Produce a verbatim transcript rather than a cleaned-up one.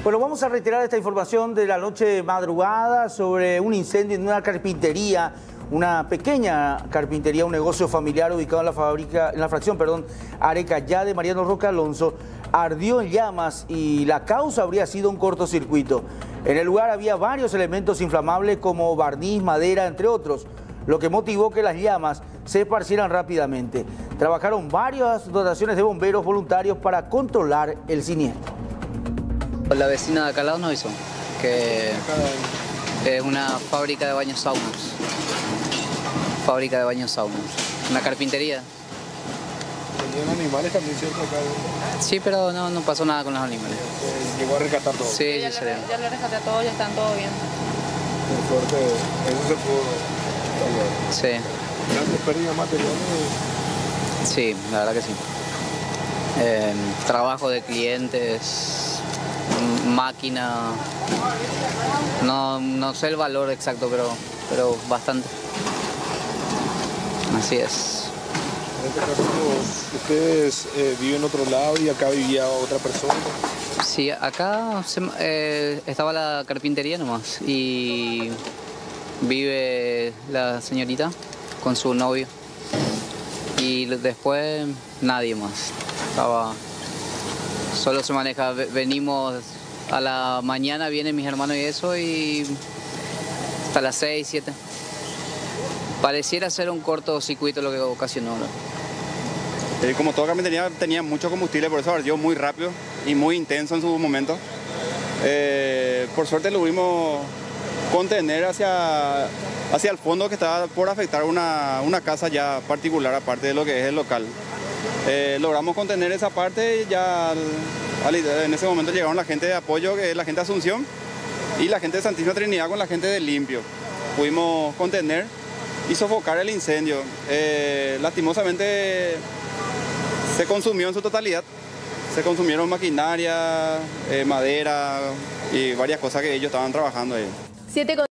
Bueno, vamos a reiterar esta información de la noche de madrugada sobre un incendio en una carpintería, una pequeña carpintería, un negocio familiar ubicado en la fábrica, en la fracción, perdón, Arecayá de Mariano Roca Alonso. Ardió en llamas y la causa habría sido un cortocircuito. En el lugar había varios elementos inflamables como barniz, madera, entre otros, lo que motivó que las llamas se esparcieran rápidamente. Trabajaron varias dotaciones de bomberos voluntarios para controlar el siniestro. La vecina de acá al lado nos avisó que es una fábrica de baños saunas. Fábrica de baños saunas. Una carpintería. ¿Tenían animales también cierto acá? Sí, pero no, no pasó nada con los animales. Eh, llegó a rescatar todo. Sí, ya, ya, le, ya le rescaté a todos, ya están todos bien. Por suerte, eso se pudo salvar. Sí. ¿Grandes pérdidas materiales? Sí, la verdad que sí. Eh, trabajo de clientes, máquina, no, no sé el valor exacto, pero, pero bastante. Así es. En este caso, ustedes eh, viven en otro lado y acá vivía otra persona. Sí, acá se, eh, estaba la carpintería nomás y vive la señorita con su novio y después nadie más. Estaba, solo se maneja, venimos a la mañana, vienen mis hermanos y eso, y hasta las seis, siete. Pareciera ser un cortocircuito lo que ocasionó, ¿no? Eh, como toda carpintería tenía mucho combustible, por eso ardió muy rápido y muy intenso en su momento. Eh, por suerte lo pudimos contener hacia, hacia el fondo, que estaba por afectar una, una casa ya particular aparte de lo que es el local. Eh, logramos contener esa parte y ya al, al, en ese momento llegaron la gente de apoyo, que es la gente de Asunción, y la gente de Santísima Trinidad con la gente de Limpio. Pudimos contener y sofocar el incendio. Eh, lastimosamente se consumió en su totalidad. Se consumieron maquinaria, eh, madera y varias cosas que ellos estaban trabajando ahí. Siete